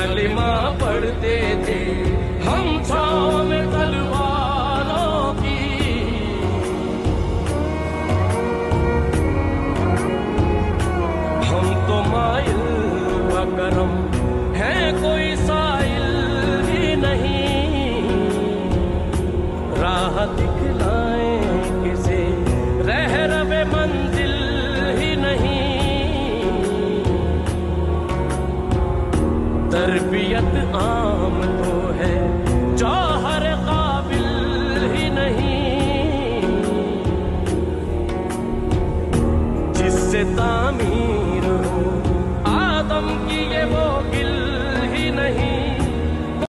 कलिमा पढ़ते थे हम छाँव में तलवारों की। हम तो माइल बकरम है, कोई साइल ही नहीं। राह दिखलाए किसे रह रवे मंजिल ही नहीं। तरबियत आम तो है जौहर काबिल ही नहीं। जिससे तामीर